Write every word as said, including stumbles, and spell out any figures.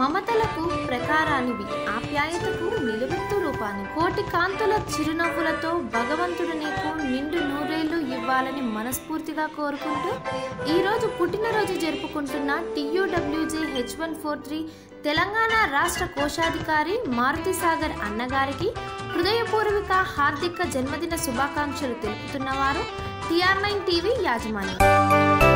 మమతలకు ప్రకారానివి, ఆప్యాయతకు నిలువెత్తు రూపాన్ని. కోటి కాంతుల చిరునవ్వులతో భగవంతుడు నీకు నిండు నూరేళ్లు ఇవ్వాలని మనస్ఫూర్తిగా కోరుకుంటూ ఈరోజు పుట్టినరోజు జరుపుకుంటున్న TUWJ H one four three Telangana రాష్ట్ర కోశాధికారి మారుతి సాగర్ అన్నగారికి హృదయపూర్వక హార్దిక జన్మదిన శుభాకాంక్షలు తెలుపుతున్నవారు టీఆర్ నైన్ టీవీ యాజమాన్యం.